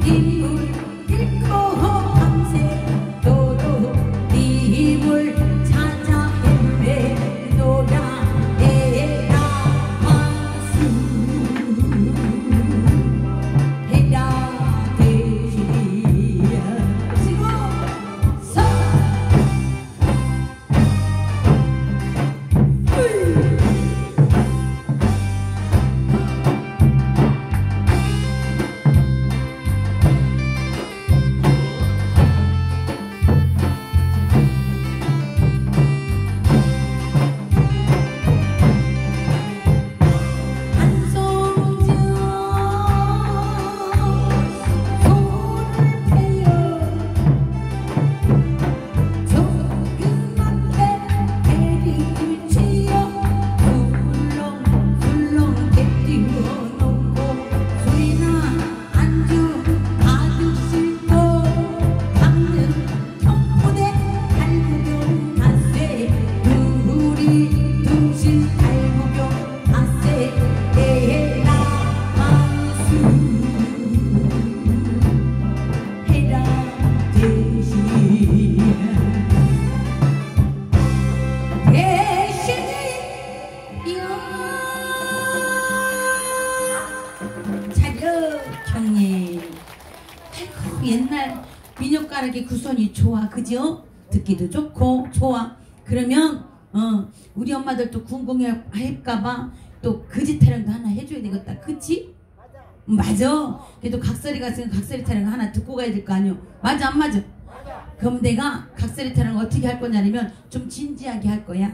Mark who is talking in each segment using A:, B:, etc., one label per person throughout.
A: 옛날 민요가락의 구선이 좋아, 그죠? 듣기도 좋고 좋아. 그러면 우리 엄마들도 궁금해할까봐 또 거짓 타령도 하나 해줘야 되겠다, 그치? 맞아. 그래도 각설이 갔으면 각설이 타령 하나 듣고 가야 될 거 아니오. 맞아 안 맞아? 그럼 내가 각설이 타령 어떻게 할 거냐면 좀 진지하게 할 거야.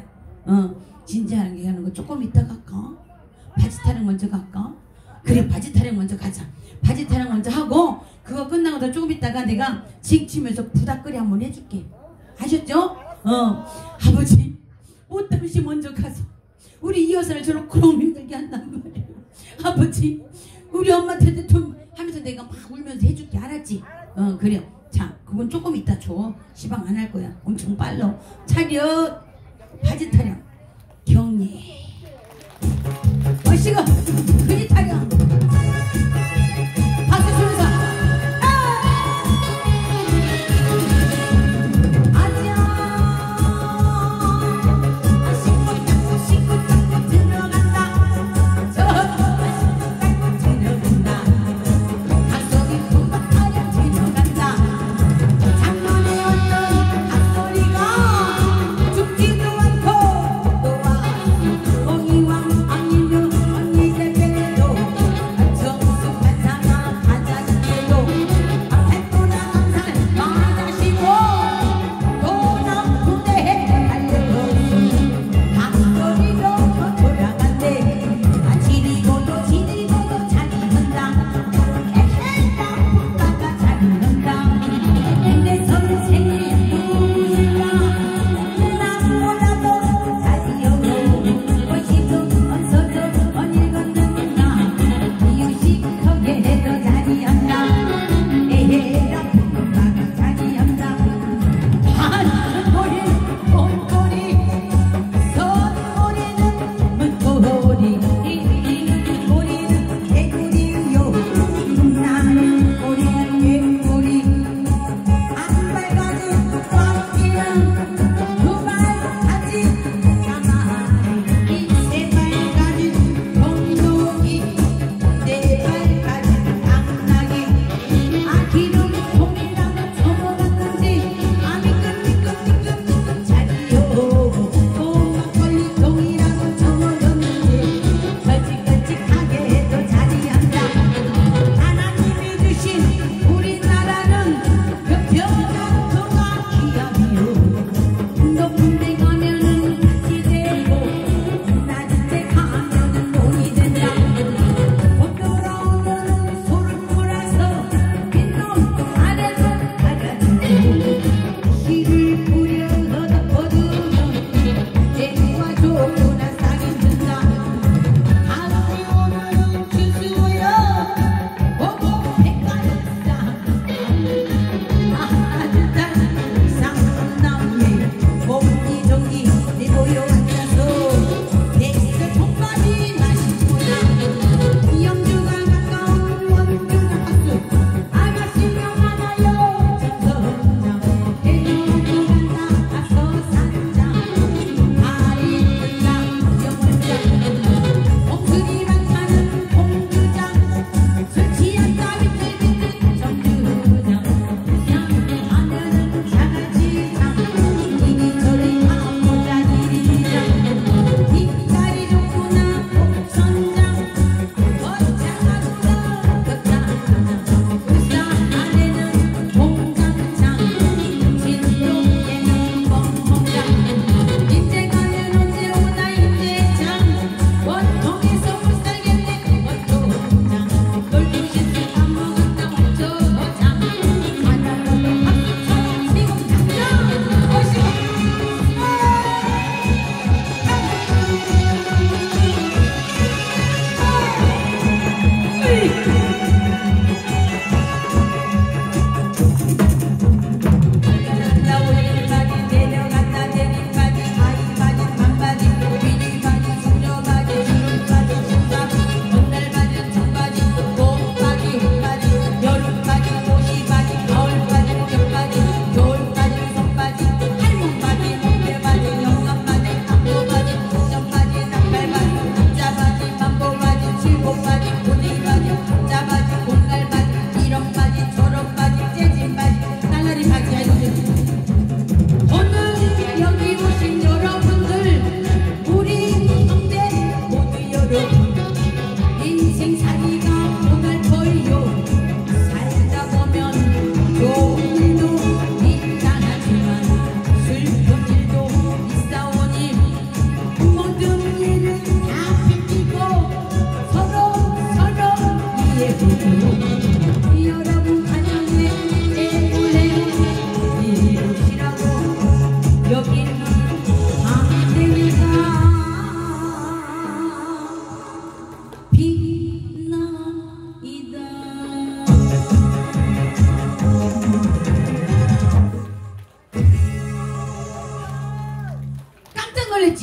A: 진지하게 하는 거 조금 이따 갈까? 바지 타령 먼저 갈까? 그래, 바지 타령 먼저 가자. 바지 타령 먼저 하고 그거 끝나고 조금 있다가 내가 징치면서 부닥거리 한번 해줄게. 아셨죠? 아버지 못담시 먼저 가서 우리 이 여사를 저렇게 힘들게 한단 말이에요. 아버지 우리 엄마한테 좀 하면서 내가 막 울면서 해줄게. 알았지? 그래. 자, 그건 조금 이따 줘. 시방 안 할 거야. 엄청 빨라. 차렷. 바지 타령 경례. 얼씨가 그지 타령. 박수 치면서 아자 씻고 닦고 들어간다. 씻고 닦고 들어간다. 각설이 금방 타령 들어간다. 작년에 어떤 각설이가 죽지도 않고 또한 엉이왕 언니도 언니 대배도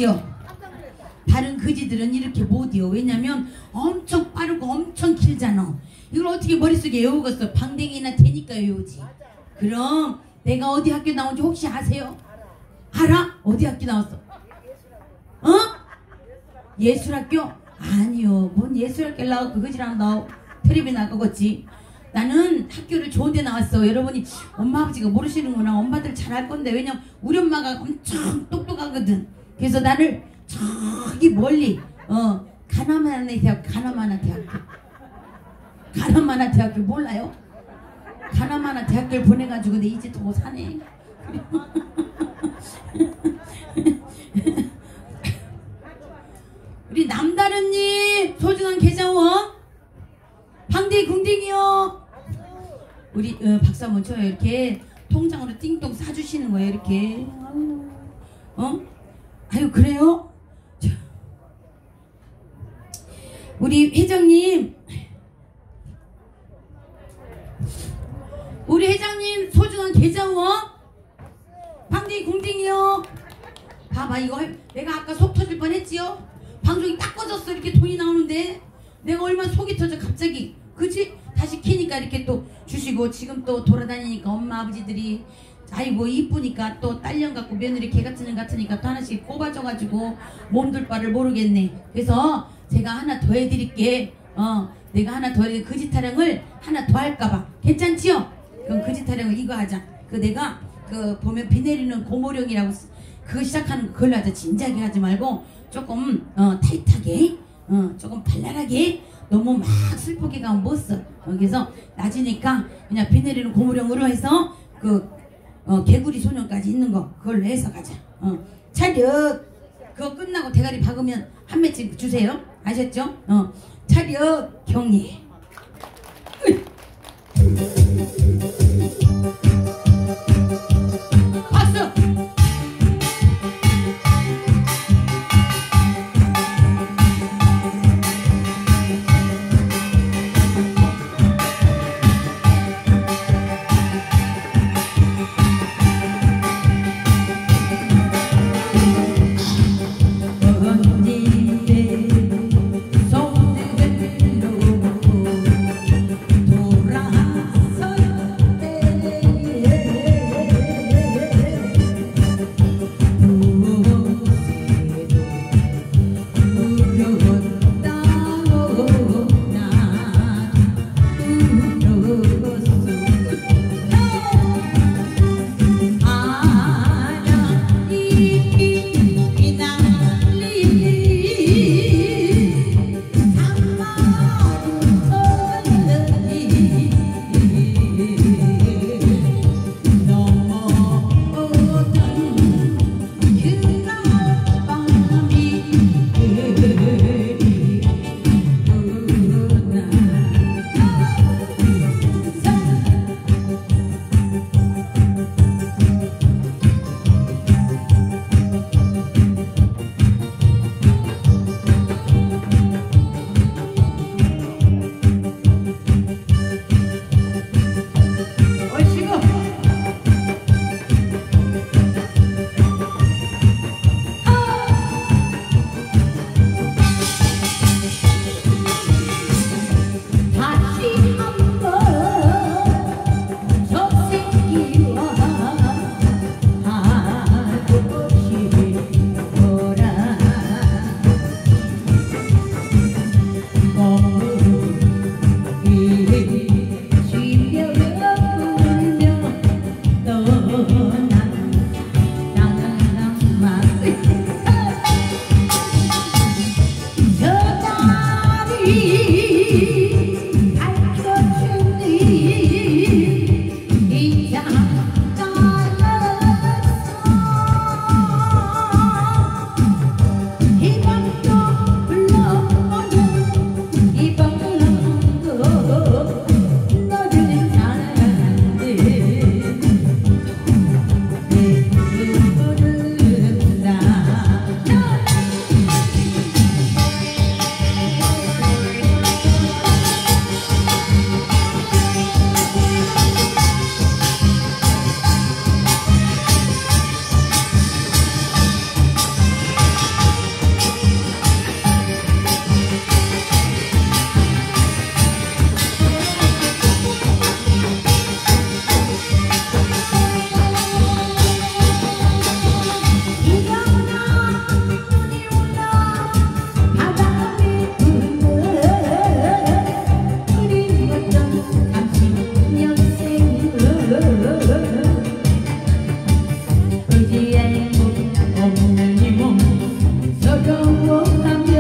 A: 알았지요? 다른 거지들은 이렇게 못이요. 왜냐면 엄청 빠르고 엄청 길잖아. 이걸 어떻게 머릿속에 외우겠어? 방댕이나 되니까 외우지. 그럼 내가 어디 학교 나온지 혹시 아세요? 알아? 어디 학교 나왔어? 어? 예술학교? 아니요. 뭔 예술학교 나오고 그거지랑 나오 텔레비 나가겠지. 나는 학교를 좋은 데 나왔어. 여러분이 엄마 아버지가 모르시는구나. 엄마들 잘 알 건데. 왜냐면 우리 엄마가 엄청 똑똑하거든. 그래서 나를 저기 멀리 가나마나 대학교 몰라요? 가나마나 대학교를 보내가지고 내 이제 더 사네. 우리 남다른님 소중한 계좌원 방대 궁딩이요. 우리 박수 한번 쳐요. 이렇게 통장으로 띵동 싸주시는 거예요. 이렇게. 아유 그래요? 우리 회장님 소중한 계좌원 방대 궁딩이요. 봐봐 이거 내가 아까 속 터질 뻔했지요? 방송이 딱 꺼졌어. 이렇게 돈이 나오는데 내가 얼마나 속이 터져 갑자기. 그치? 다시 키니까 이렇게 또 주시고 지금 또 돌아다니니까 엄마 아버지들이 아이고 이쁘니까 또 딸년 같고 며느리 개같은 년 같으니까 또 하나씩 꼽아줘가지고 몸둘 바를 모르겠네. 그래서 제가 하나 더 해드릴게. 내가 하나 더 해드릴게. 거짓 타령을 하나 더 할까봐. 괜찮지요? 그럼 거짓 타령을 이거 하자. 내가 보면 비 내리는 고모령이라고 그거 시작하는 거 그걸로 하자. 진지하게 하지 말고 조금 타이트하게 조금 발랄하게. 너무 막 슬프게 가면 못 써. 그래서 낮이니까 그냥 비 내리는 고무령으로 해서 개구리 소년까지 있는 거 그걸로 해서 가자. 차렷. 그거 끝나고 대가리 박으면 한 매씩 주세요. 아셨죠? 차렷 경례. 박수. 돌아 의지에 없는 이 몸 서러워하며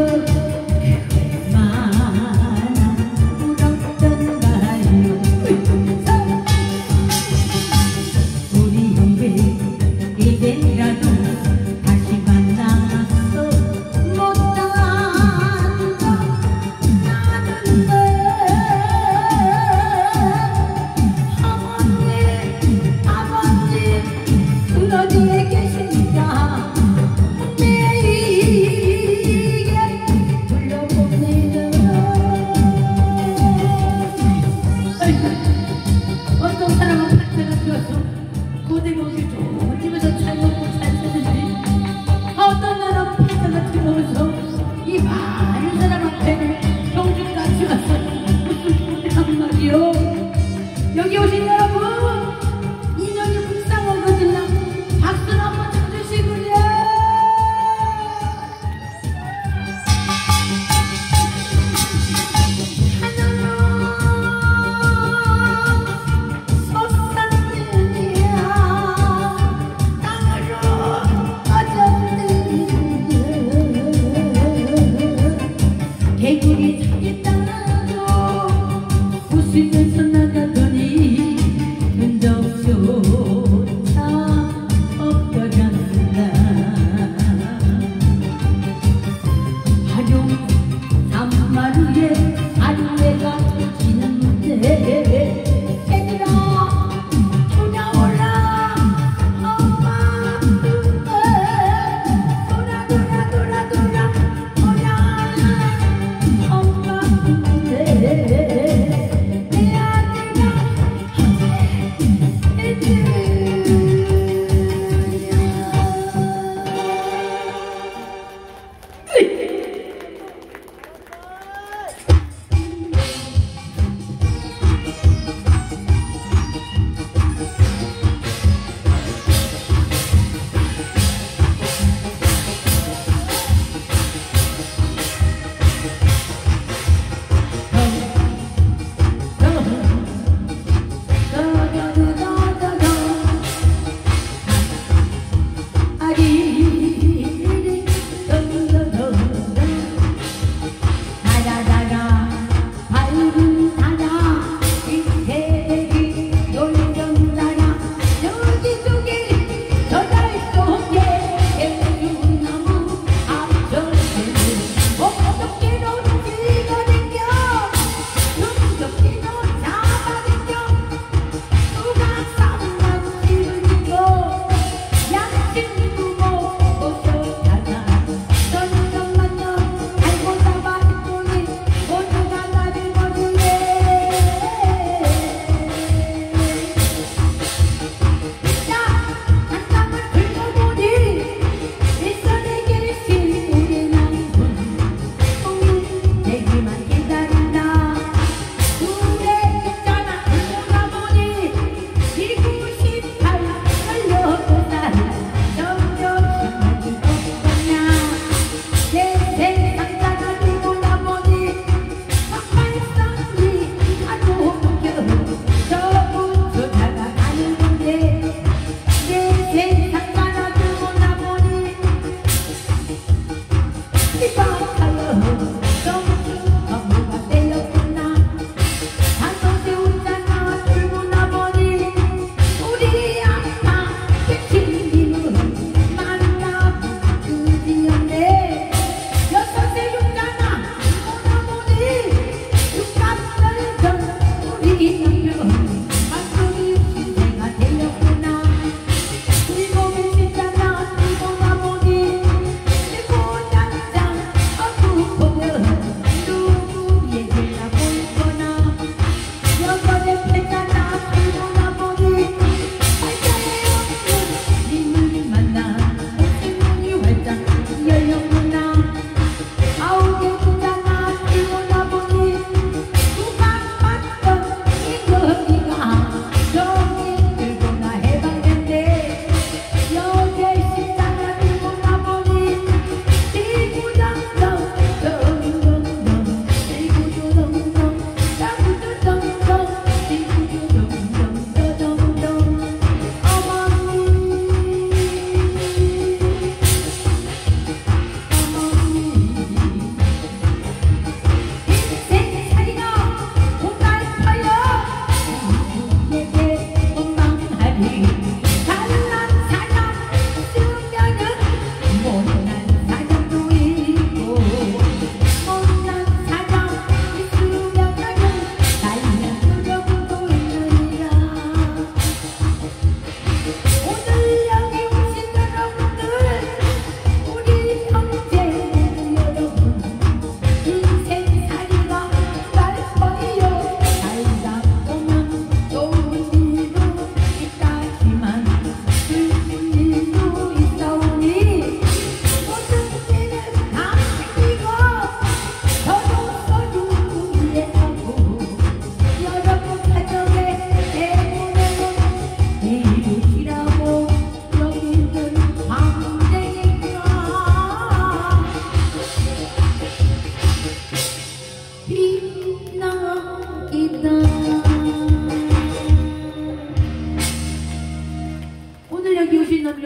A: 얼마나 울었던가요. 우리 형제 이제라도 다시 만나서 못한 건 나는데 어머니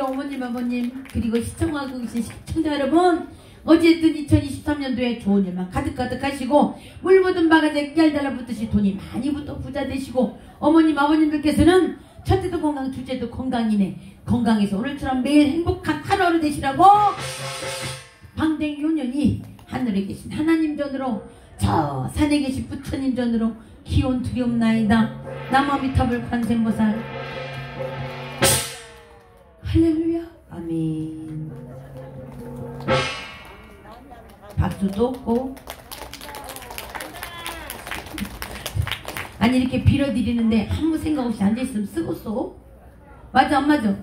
A: 어머님 아버님 그리고 시청하고 계신 시청자 여러분, 어쨌든 2023년도에 좋은 일만 가득가득 하시고 물 묻은 바가지에 깨알 달라붙듯이 돈이 많이 붙어 부자 되시고, 어머님 아버님들께서는 첫째도 건강 둘째도 건강이네, 건강해서 오늘처럼 매일 행복한 하루하루 되시라고 방댕이 요년이 하늘에 계신 하나님 전으로 저 산에 계신 부처님 전으로 기원 드리옵나이다. 남아미타불 관세음보살. 할렐루야. 아멘. 박수도 없고. 아니 이렇게 빌어드리는데 아무 생각 없이 앉아있으면 쓰고서. 맞아 안 맞아?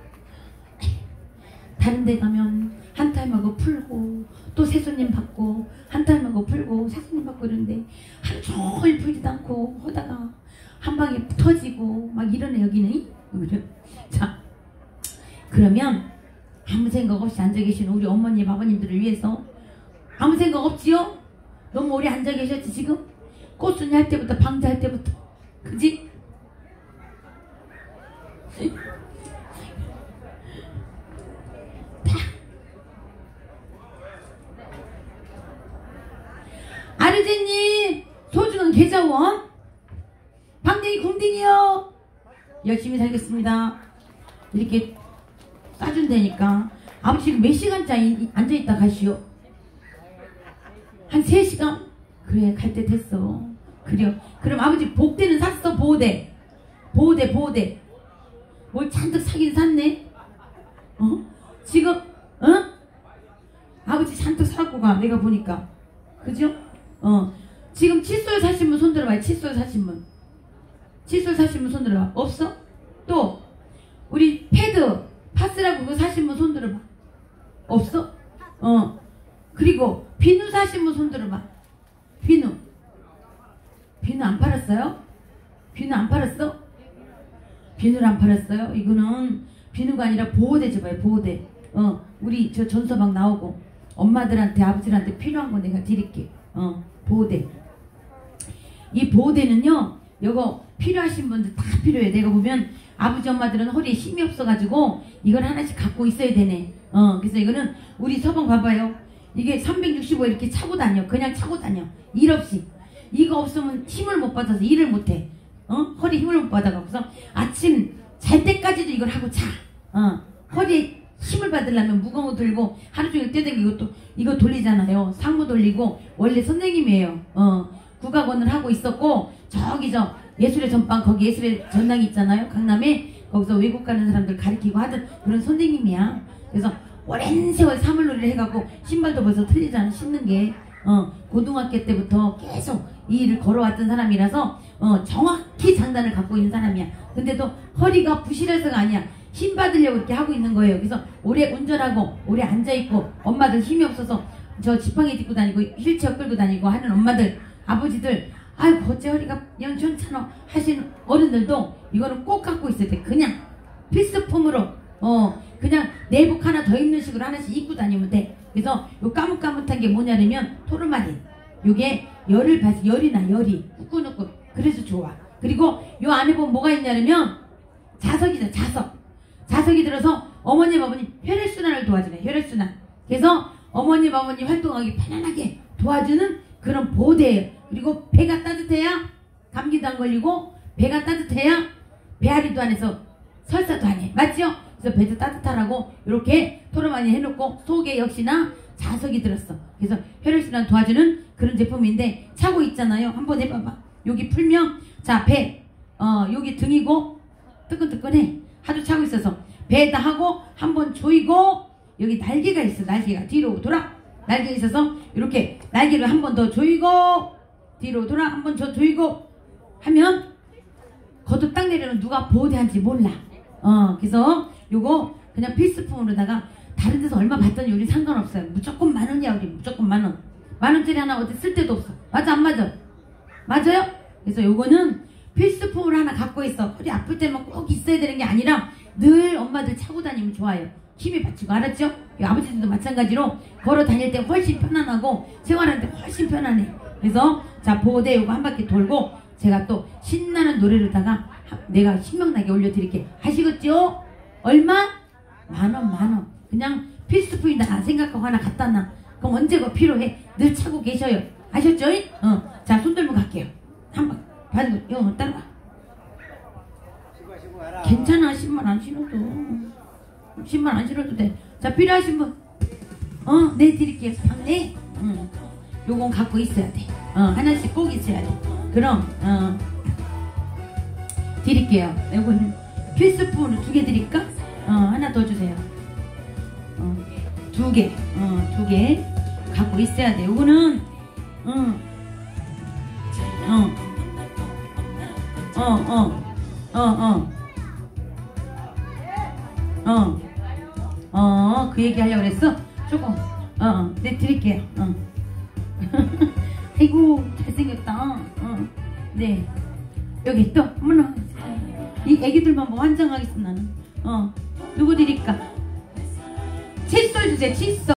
A: 다른 데 가면 한 타임하고 풀고 또 새손님 받고 한 타임하고 풀고 새손님 받고 이러는데 하루 종일 풀지도 않고 하다가 한 방에 터지고 막 이러네 여기는. 자, 그러면 아무 생각 없이 앉아 계신 우리 어머님 아버님들을 위해서 아무 생각 없지요? 너무 오래 앉아 계셨지 지금? 꽃순이 할 때부터 방자할 때부터, 그지? 아르제님 소중한 계좌원 방댕이 공댕이요. 열심히 살겠습니다. 이렇게 싸준다니까. 아버지 지금 몇 시간짜리 앉아있다 가시오? 한 3시간? 그래 갈 때 됐어. 그래. 그럼 아버지 복대는 샀어? 보호대 뭘 잔뜩 사긴 샀네. 지금 아버지 잔뜩 사고 가 내가 보니까. 그죠? 지금 칫솔 사신 분 손 들어봐요. 칫솔 사신 분 손 들어봐. 없어? 또 우리 패드 파스라고 그거 사신 분 손 들어봐. 없어? 그리고 비누 사신 분 손 들어봐. 비누 안 팔았어요? 비누 안 팔았어? 비누를 안 팔았어요? 이거는 비누가 아니라 보호대 줘봐요. 보호대. 우리 저 전서방 나오고 엄마들한테 아버지들한테 필요한 거 내가 드릴게. 보호대. 이 보호대는요, 요거 필요하신 분들 다 필요해. 내가 보면 아버지 엄마들은 허리에 힘이 없어가지고 이걸 하나씩 갖고 있어야 되네. 그래서 이거는 우리 서방 봐봐요. 이게 365 이렇게 차고 다녀. 그냥 차고 다녀. 일 없이. 이거 없으면 힘을 못 받아서 일을 못해. 허리 힘을 못 받아갖고서 아침 잘 때까지도 이걸 하고 자. 허리에 힘을 받으려면 무거운 거 들고 하루 종일 떼댕기고 또 이거 돌리잖아요. 상무 돌리고. 원래 선생님이에요. 국악원을 하고 있었고, 저기 저 예술의 전방 거기 예술의 전당 있잖아요. 강남에. 거기서 외국 가는 사람들 가르치고 하던 그런 선생님이야. 그래서 오랜 세월 사물놀이를 해갖고 신발도 벌써 틀리잖아. 신는 게. 고등학교 때부터 계속 이 일을 걸어왔던 사람이라서 정확히 장단을 갖고 있는 사람이야. 근데도 허리가 부실해서가 아니야. 힘 받으려고 이렇게 하고 있는 거예요. 그래서 오래 운전하고 오래 앉아있고 엄마들 힘이 없어서 저 지팡이 짚고 다니고 휠체어 끌고 다니고 하는 엄마들, 아버지들, 아이고 어째 허리가 연천찮아 하시는 어른들도 이거는 꼭 갖고 있어야 돼. 그냥 필수품으로 그냥 내복 하나 더 입는 식으로 하나씩 입고 다니면 돼. 그래서 요 까뭇까뭇한 게 뭐냐면 토르마린. 요게 열을 봐서 열이 나. 열이 후끈후끈. 그래서 좋아. 그리고 요 안에 보면 뭐가 있냐면 자석이죠. 자석이 들어서 어머님 아버님 혈액순환을 도와주네. 혈액순환. 그래서 어머님 아버님 활동하기 편안하게 도와주는 그런 보호대예요. 그리고 배가 따뜻해야 감기도 안 걸리고, 배가 따뜻해야 배앓이도 안 해서 설사도 안 해. 맞죠? 그래서 배도 따뜻하라고 이렇게 토르마니 해놓고 속에 역시나 자석이 들었어. 그래서 혈액순환 도와주는 그런 제품인데 차고 있잖아요. 한번 해봐봐. 여기 풀면 자 배 여기 등이고 뜨끈뜨끈해. 하도 차고 있어서 배에다 하고 한번 조이고, 여기 날개가 있어. 날개가 뒤로 돌아. 날개가 있어서 이렇게 날개를 한 번 더 조이고 뒤로 돌아 한 번 더 조이고 하면 겉도 딱 내려는 누가 보호대한지 몰라. 그래서 요거 그냥 필수품으로다가 다른 데서 얼마 받더니 우리 상관없어요. 무조건 만원이야. 우리 무조건 만원. 만원짜리 하나 어디 쓸 데도 없어. 맞아 안 맞아? 맞아요? 그래서 요거는 필수품으로 하나 갖고 있어. 허리 아플 때만 꼭 있어야 되는 게 아니라 늘 엄마들 차고 다니면 좋아요. 힘이 받치고. 알았죠? 아버지들도 마찬가지로 걸어 다닐 때 훨씬 편안하고 생활할 때 훨씬 편안해. 그래서 자 보호대 요거 한 바퀴 돌고 제가 또 신나는 노래로다가 내가 신명나게 올려드릴게. 아시겠죠? 얼마? 10,000원. 그냥 필수품이다 생각하고 하나 갖다 놔. 그럼 언제가 필요해? 늘 차고 계셔요. 아셨죠? 자, 손 들고 갈게요. 한번 받고 따라와. 괜찮아. 10만 안 신어도. 10만 안 신어도 돼. 자, 필요하신 분. 네, 드릴게요. 네. 요건 갖고 있어야 돼. 하나씩 꼭 있어야 돼. 그럼, 드릴게요. 요거는 필수품으로 2개 드릴까? 하나 더 주세요. 2개. 2개. 갖고 있어야 돼. 요거는, 그 얘기 하려고 그랬어? 조금, 네, 드릴게요. 아이고, 잘생겼다. 네. 여기 또, 어머나. 이 애기들만 뭐 환장하겠어, 나는. 누구 드릴까? 칫솔 주세요, 칫솔.